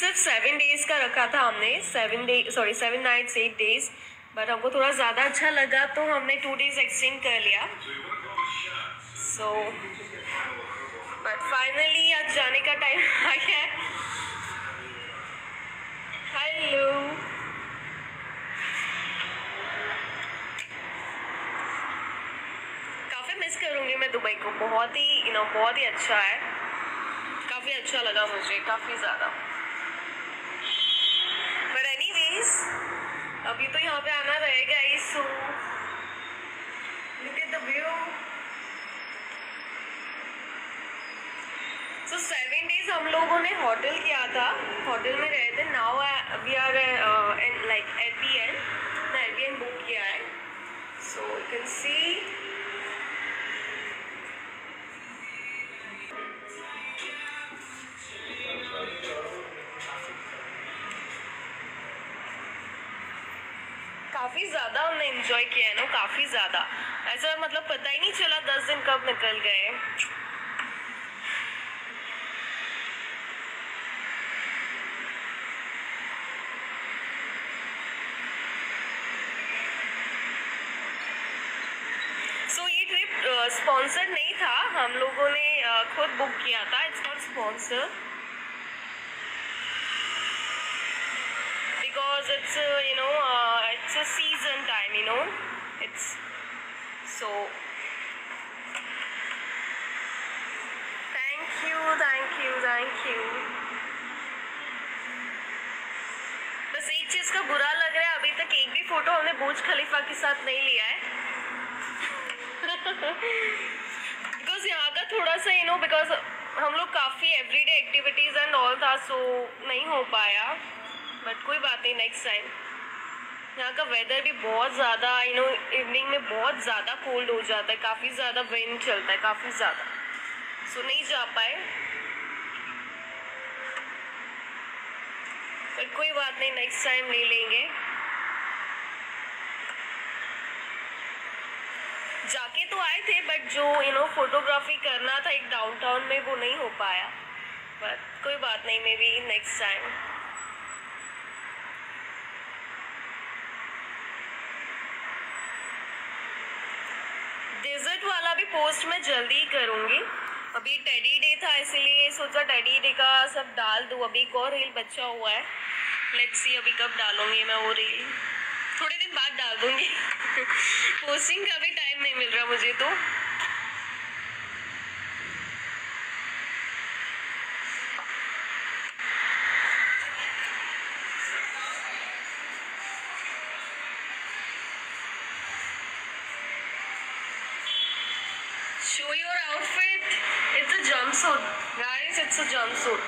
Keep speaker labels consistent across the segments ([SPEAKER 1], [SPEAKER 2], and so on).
[SPEAKER 1] सिर्फ 7 डेज़ का रखा था हमने, 7 नाइट्स 8 डेज़, बट हमको थोड़ा ज़्यादा अच्छा लगा तो हमने 2 डेज़ एक्सटेंड कर लिया। सो बट फाइनली आज जाने का टाइम आ गया है। हेलो, काफ़ी मिस करूँगी मैं दुबई को, बहुत ही बहुत ही अच्छा है, काफ़ी अच्छा लगा मुझे, काफ़ी ज़्यादा। बट एनीवेज अभी तो यहाँ पे आना रहेगा ही। So look at the view. So 7 days हम लोगों ने होटल किया था, होटल में रहे थे। Now we are like Airbnb book किया है। सो यू कैन सी काफ़ी ज़्यादा हमने एंजॉय किया है ना, काफ़ी ज़्यादा। ऐसा मतलब पता ही नहीं चला 10 दिन कब निकल गए। सो ये ट्रिप स्पॉन्सर्ड नहीं था, हम लोगों ने खुद बुक किया था। It's not sponsored because it's it's a season time, it's so thank you। बस एक चीज का बुरा लग रहा है, अभी तक एक भी फोटो हमने बुर्ज खलीफा के साथ नहीं लिया है। बिकॉज यहाँ का थोड़ा सा बिकॉज हम लोग काफ़ी एवरीडे एक्टिविटीज़ एंड ऑल था, सो नहीं हो पाया। बट कोई बात नहीं, नेक्स्ट टाइम। यहाँ का वेदर भी बहुत ज़्यादा इवनिंग में बहुत ज़्यादा कोल्ड हो जाता है, काफ़ी ज़्यादा विंड चलता है, काफ़ी ज़्यादा, सो नहीं जा पाए। बट कोई बात नहीं, नेक्स्ट टाइम ले लेंगे। जाके तो आए थे, बट जो फोटोग्राफी करना था एक डाउनटाउन में, वो नहीं हो पाया। बट कोई बात नहीं, maybe next time. Desert वाला भी पोस्ट मैं जल्दी ही करूँगी। अभी टेडी डे था, इसीलिए सोचा टेडी डे का सब डाल दूँ। अभी एक और रील बचा हुआ है, लेट्स सी अभी कब डालूँगी मैं वो रील। थोड़े दिन बाद डाल दूँगी। पोस्टिंग का भी टाइम नहीं मिल रहा मुझे तो। Show your outfit. It's a jumpsuit, guys. It's a jumpsuit.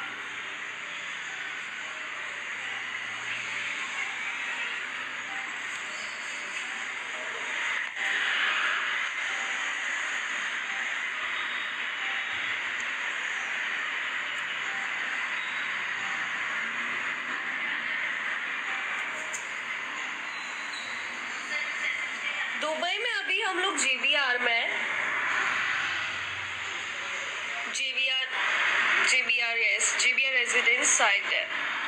[SPEAKER 1] Dubai में अभी हम लोग JBR में हैं। JBR रेजिडेंस साइट है।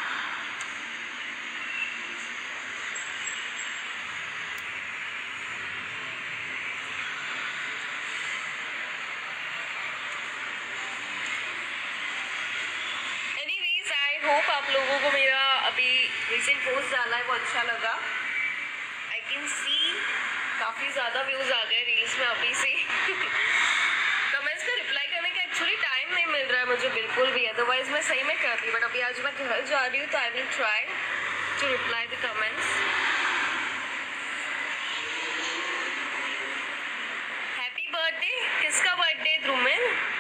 [SPEAKER 1] एनीवेज आई होप आप लोगों को मेरा अभी रिसेंट पोस्ट डाला है वो अच्छा लगा। आई कैन सी काफ़ी ज़्यादा व्यूज़ आ गए रील्स में अभी से। कमेंट्स का रिप्लाई करने का एक्चुअली टाइम नहीं मिल रहा है मुझे बिल्कुल भी, अदरवाइज मैं सही में करती। बट अभी आज मैं घर जा रही हूँ तो I will try to reply the comments. Happy birthday, किसका बर्थडे ध्रुमिल?